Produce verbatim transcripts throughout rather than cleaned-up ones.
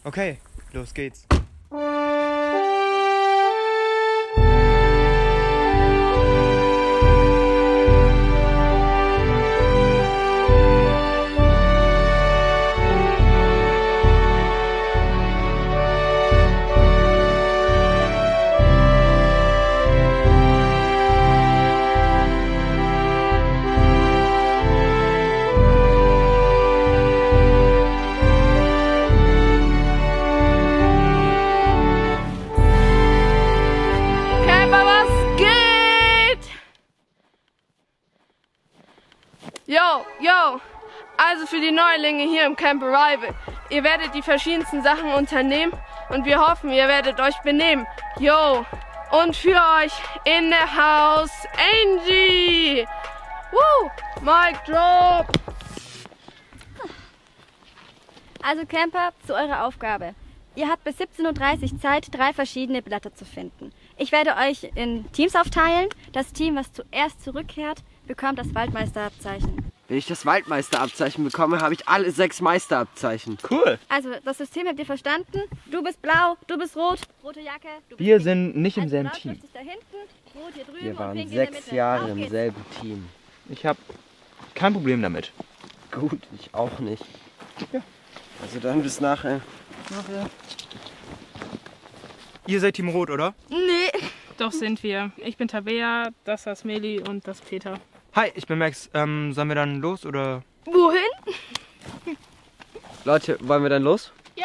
Okay, los geht's. Yo, yo, also für die Neulinge hier im Camp Arrival. Ihr werdet die verschiedensten Sachen unternehmen und wir hoffen, ihr werdet euch benehmen. Yo, und für euch in der House, Angie. Woo, Mic drop. Also Camper, zu eurer Aufgabe. Ihr habt bis siebzehn Uhr dreißig Zeit, drei verschiedene Blätter zu finden. Ich werde euch in Teams aufteilen. Das Team, was zuerst zurückkehrt, bekommt das Waldmeisterabzeichen. Wenn ich das Waldmeisterabzeichen bekomme, habe ich alle sechs Meisterabzeichen. Cool. Also, das System habt ihr verstanden? Du bist blau, du bist rot, rote Jacke, du bist Wir pink. sind nicht im Also selben blau Team. trifft sich da hinten, rot hier drüben Wir und waren pink in der sechs Mitte. Jahre Auf im geht's. selben Team. Ich habe kein Problem damit. Gut, ich auch nicht. Ja. Also dann bis nachher. Nachher. Ihr seid Team Rot, oder? Nee. Doch sind wir. Ich bin Tabea, das ist Meli und das Peter. Hi, ich bin Max. Ähm, sollen wir dann los, oder? Wohin? Leute, wollen wir dann los? Ja.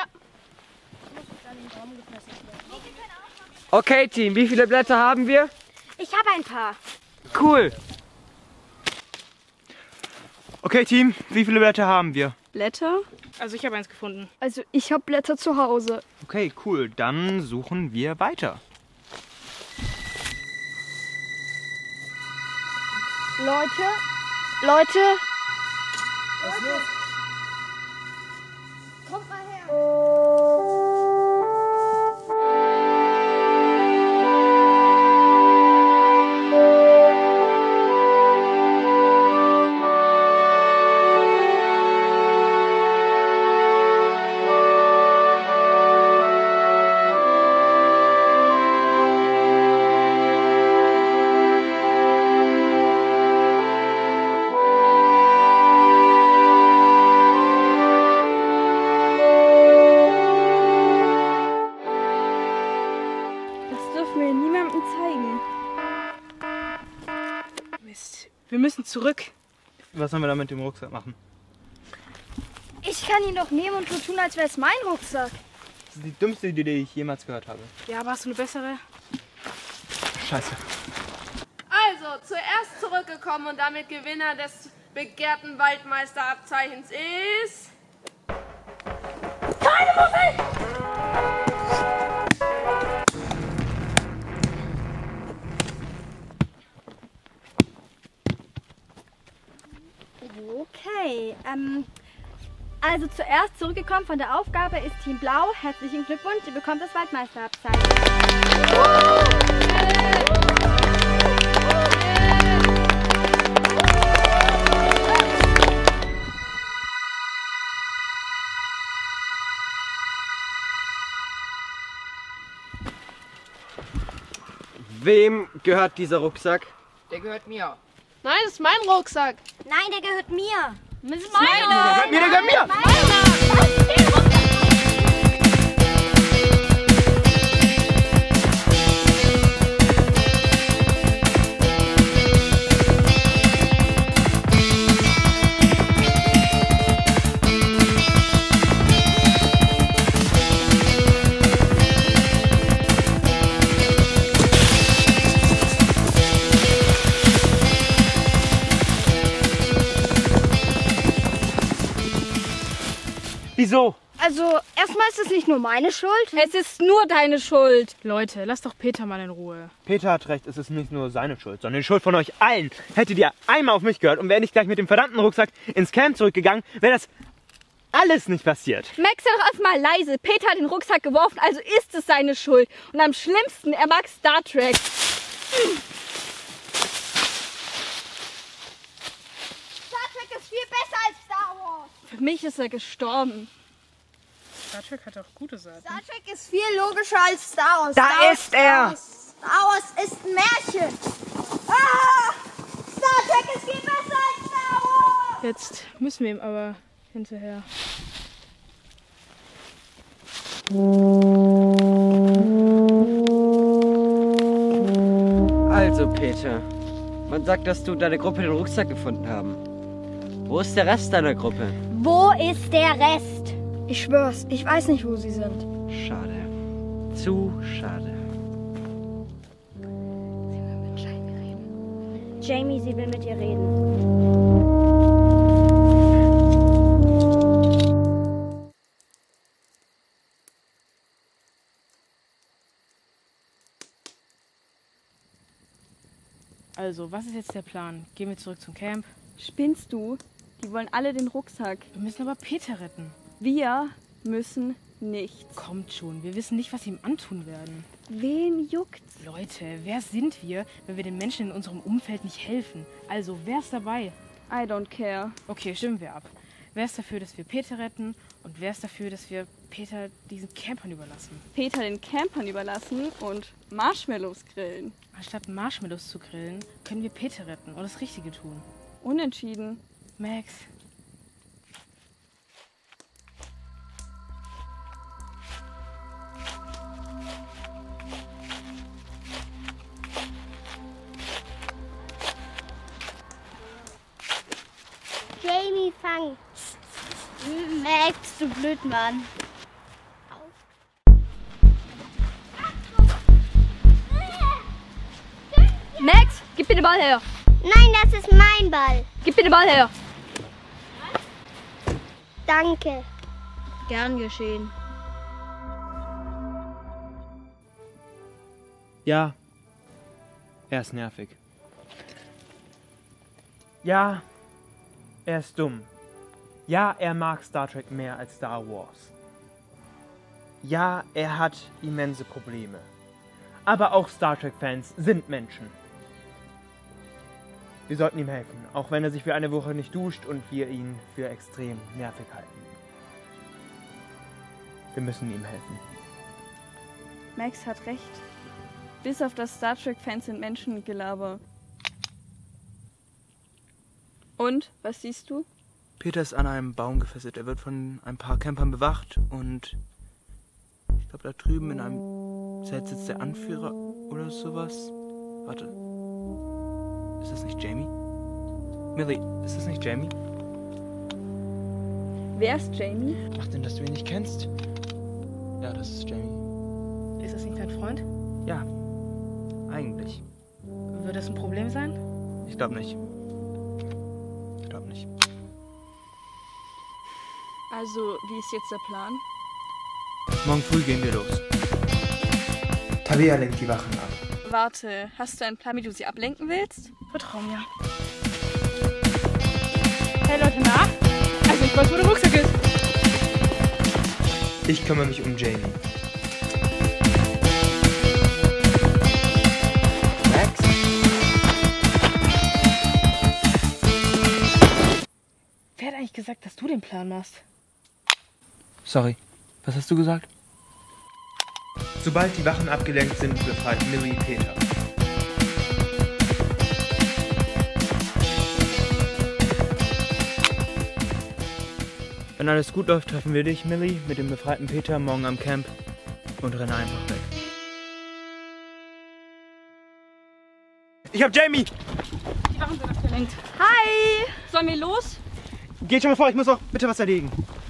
Okay, Team, wie viele Blätter haben wir? Ich habe ein paar. Cool. Okay, Team, wie viele Blätter haben wir? Blätter? Also ich habe eins gefunden. Also ich habe Blätter zu Hause. Okay, cool. Dann suchen wir weiter. Leute, Leute. Was ist los? Kommt mal her. Mist. Wir müssen zurück. Was sollen wir da mit dem Rucksack machen? Ich kann ihn doch nehmen und so tun, als wäre es mein Rucksack. Das ist die dümmste Idee, die ich jemals gehört habe. Ja, aber hast du eine bessere? Scheiße. Also, zuerst zurückgekommen und damit Gewinner des begehrten Waldmeisterabzeichens ist... Keine Musik! Okay, ähm, also zuerst zurückgekommen von der Aufgabe ist Team Blau. Herzlichen Glückwunsch, ihr bekommt das Waldmeisterabzeichen. Wem gehört dieser Rucksack? Der gehört mir. Nein, das ist mein Rucksack. Nein, der gehört mir. Das ist Der meiner. gehört mir, der gehört mir! Wieso? Also, erstmal ist es nicht nur meine Schuld. Es ist nur deine Schuld. Leute, lasst doch Peter mal in Ruhe. Peter hat recht, es ist nicht nur seine Schuld, sondern die Schuld von euch allen. Hättet ihr einmal auf mich gehört und wäre nicht gleich mit dem verdammten Rucksack ins Camp zurückgegangen, wäre das alles nicht passiert. Max, sei doch einfach mal leise. Peter hat den Rucksack geworfen, also ist es seine Schuld. Und am schlimmsten, er mag Star Trek. Star Trek ist viel besser als Star Wars. Für mich ist er gestorben. Star Trek hat auch gute Seiten. Star Trek ist viel logischer als Star Wars. Da Star Wars, ist er! Star Wars ist ein Märchen. Ah! Star Trek ist viel besser als Star Wars! Jetzt müssen wir ihm aber hinterher. Also, Peter, man sagt, dass du und deine Gruppe den Rucksack gefunden haben. Wo ist der Rest deiner Gruppe? Wo ist der Rest? Ich schwör's, ich weiß nicht, wo sie sind. Schade. Zu schade. Jamie, sie will mit dir reden. Also, was ist jetzt der Plan? Gehen wir zurück zum Camp? Spinnst du? Die wollen alle den Rucksack. Wir müssen aber Peter retten. Wir müssen nichts. Kommt schon, wir wissen nicht, was sie ihm antun werden. Wen juckt's? Leute, wer sind wir, wenn wir den Menschen in unserem Umfeld nicht helfen? Also, wer ist dabei? I don't care. Okay, stimmen wir ab. Wer ist dafür, dass wir Peter retten? Und wer ist dafür, dass wir Peter diesen Campern überlassen? Peter den Campern überlassen und Marshmallows grillen. Anstatt Marshmallows zu grillen, können wir Peter retten und das Richtige tun. Unentschieden. Max. Jamie, fang. Max, du Blödmann. Max, gib mir den Ball her. Nein, das ist mein Ball. Gib mir den Ball her. Danke. Gern geschehen. Ja, er ist nervig. Ja, er ist dumm. Ja, er mag Star Trek mehr als Star Wars. Ja, er hat immense Probleme. Aber auch Star Trek-Fans sind Menschen. Wir sollten ihm helfen, auch wenn er sich für eine Woche nicht duscht und wir ihn für extrem nervig halten. Wir müssen ihm helfen. Max hat recht. Bis auf das Star Trek-Fans sind Menschen Gelaber. Und, was siehst du? Peter ist an einem Baum gefesselt. Er wird von ein paar Campern bewacht und ich glaube, da drüben in einem Zelt sitzt der Anführer oder sowas. Warte. Ist das nicht Jamie? Millie, ist das nicht Jamie? Wer ist Jamie? Ach denn, dass du ihn nicht kennst? Ja, das ist Jamie. Ist das nicht dein Freund? Ja, eigentlich. Wird das ein Problem sein? Ich glaube nicht. Ich glaube nicht. Also, wie ist jetzt der Plan? Morgen früh gehen wir los. Tabea lenkt die Wachen ab. Warte, hast du einen Plan, wie du sie ablenken willst? Vertrau mir. Hey Leute, na? Also ich weiß, wo der Rucksack ist. Ich kümmere mich um Jamie. Max? Wer hat eigentlich gesagt, dass du den Plan machst? Sorry, was hast du gesagt? Sobald die Wachen abgelenkt sind, befreit Millie Peter. Wenn alles gut läuft, treffen wir dich, Millie, mit dem befreiten Peter morgen am Camp und rennen einfach weg. Ich hab Jamie! Die Wachen sind abgelenkt. Hi! Sollen wir los? Geht schon mal vor, ich muss auch bitte was erledigen.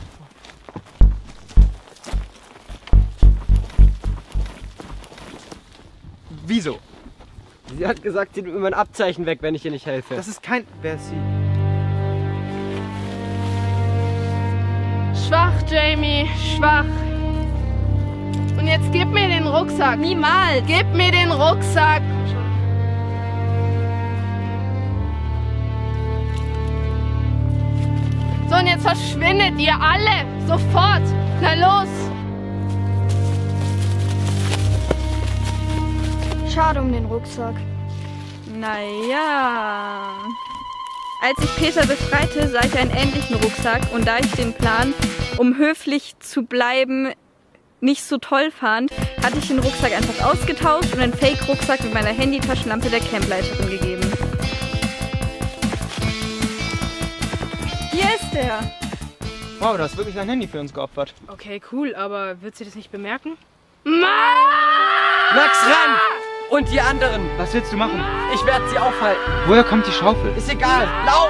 Wieso? Sie hat gesagt, sie nimmt mir mein Abzeichen weg, wenn ich ihr nicht helfe. Das ist kein... Wer ist sie? Schwach, Jamie, schwach. Und jetzt gib mir den Rucksack. Niemals! Gib mir den Rucksack. So, und jetzt verschwindet ihr alle. Sofort. Na los. Schade um den Rucksack. Naja. Als ich Peter befreite, sah ich einen ähnlichen Rucksack und da ich den Plan, um höflich zu bleiben, nicht so toll fand, hatte ich den Rucksack einfach ausgetauscht und einen Fake-Rucksack mit meiner Handytaschenlampe der Campleiterin gegeben. Hier ist er! Wow, du hast wirklich dein Handy für uns geopfert. Okay, cool, aber wird sie das nicht bemerken? Max, renn! Und die anderen! Was willst du machen? Ich werde sie aufhalten. Woher kommt die Schaufel? Ist egal, lauf!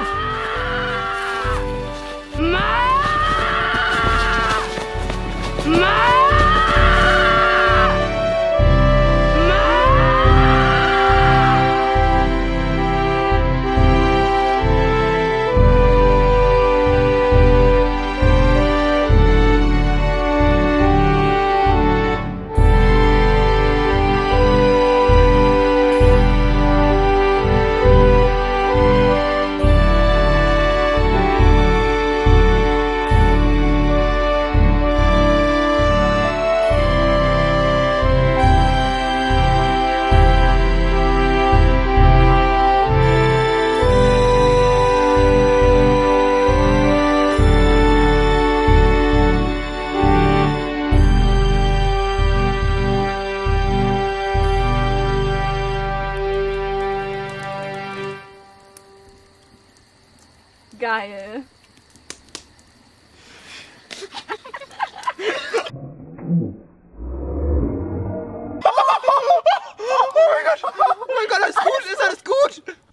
Geil. Oh mein Gott! Oh mein Gott, alles gut! Ist alles gut?